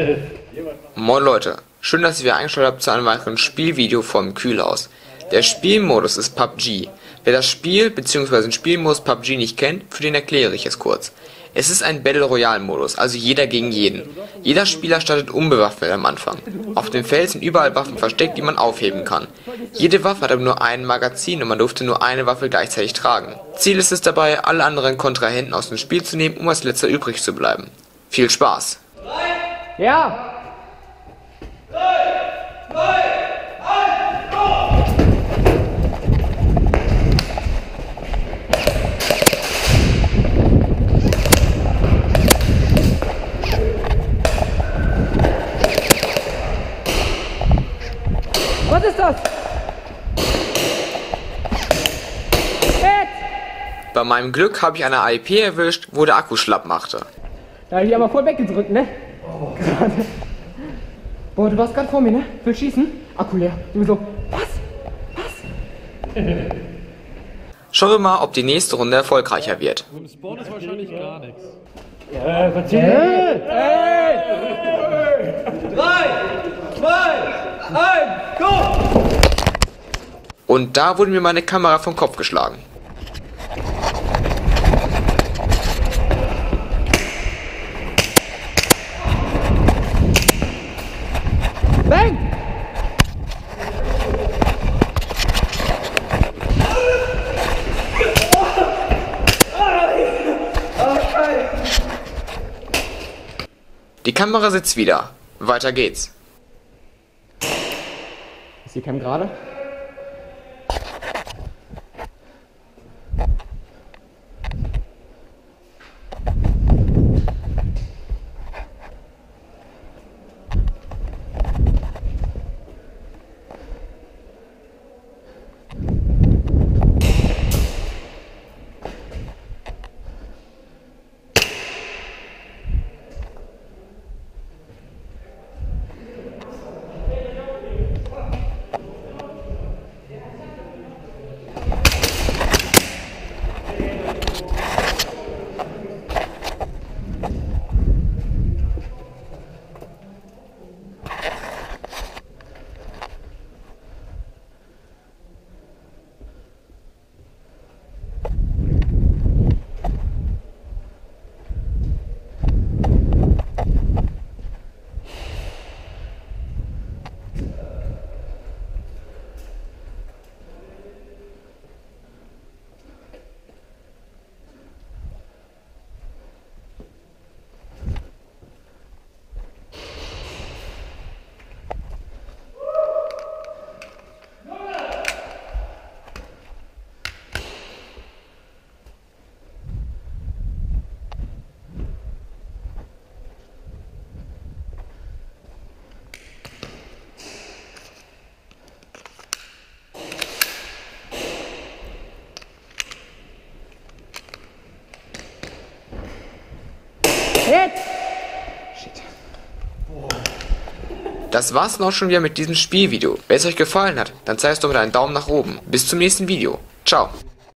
Moin Leute, schön, dass ihr wieder eingeschaltet habt zu einem weiteren Spielvideo vom Kühlhaus. Der Spielmodus ist PUBG. Wer das Spiel bzw. den Spielmodus PUBG nicht kennt, für den erkläre ich es kurz. Es ist ein Battle Royale Modus, also jeder gegen jeden. Jeder Spieler startet unbewaffnet am Anfang. Auf dem Feld sind überall Waffen versteckt, die man aufheben kann. Jede Waffe hat aber nur ein Magazin und man durfte nur eine Waffe gleichzeitig tragen. Ziel ist es dabei, alle anderen Kontrahenten aus dem Spiel zu nehmen, um als letzter übrig zu bleiben. Viel Spaß! Ja! Was ist das? Bei meinem Glück habe ich eine IP erwischt, wo der Akku schlapp machte. Da habe ich aber voll weggedrückt, ne? Oh, gerade. Boah, du warst gerade vor mir, ne? Will schießen? Akku leer. Du so, was? Schauen wir mal, ob die nächste Runde erfolgreicher wird. Im Spawn ist wahrscheinlich gar nichts. Hey! 3, 2, 1, go! Und da wurde mir meine Kamera vom Kopf geschlagen. Bang! Die Kamera sitzt wieder. Weiter geht's. Ist die Cam gerade? Jetzt! Das war's dann auch schon wieder mit diesem Spielvideo. Wenn es euch gefallen hat, dann zeigt es doch mit einem Daumen nach oben. Bis zum nächsten Video. Ciao.